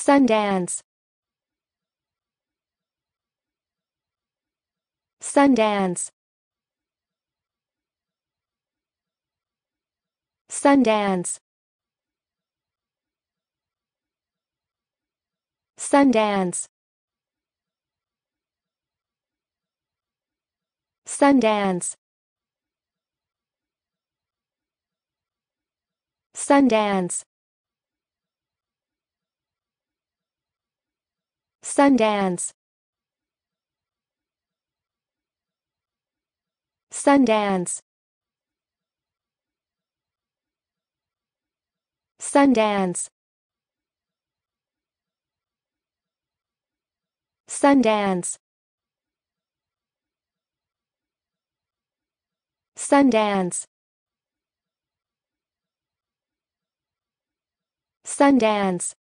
Sundance. Sundance. Sundance. Sundance. Sundance. Sundance. Sundance. Sundance. Sundance. Sundance. Sundance. Sundance.